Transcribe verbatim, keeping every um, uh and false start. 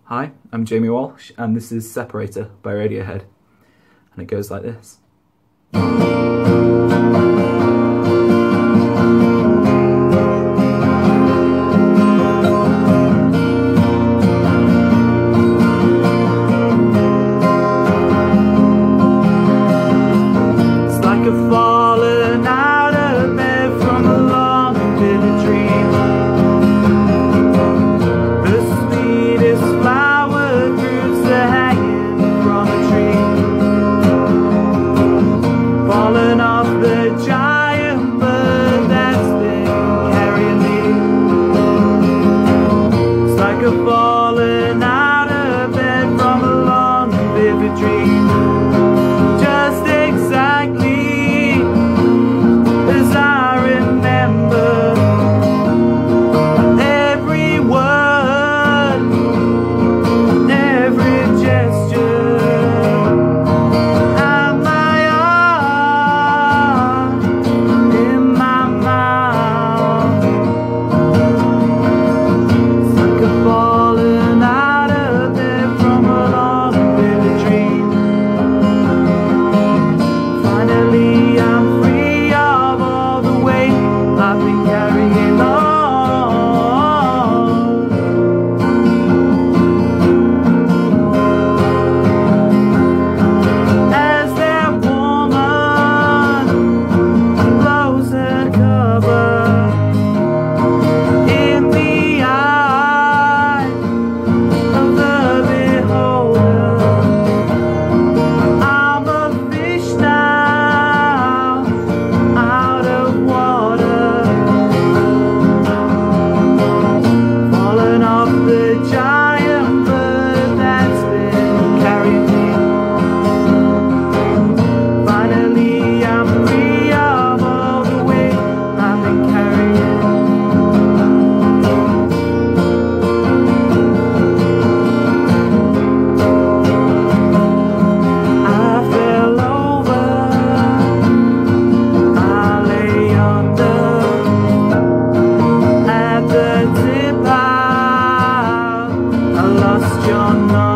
Hi, I'm Jamie Walsh and this is Separator by Radiohead, and it goes like this. It's like a fallen out of bed from a long and vivid dream. The sweetest flower fruits are hanging from a tree, falling off the giant bird that's been carrying me. It's like a falling out of bed from a long and vivid dream, just exactly as I remember. Every word, every gesture, and my heart in my mouth. It's like a falling out of bed from a long and vivid dream. Finally I'm free of all the weight I've been carrying on. As that woman blows her cover in the eye of the beholder, I'm a fish now out of water, falling off the giant bird that's been carrying me. Finally I'm free of all the weight I've been carrying. I fell over, I lay under, at the tip out, I lost your number.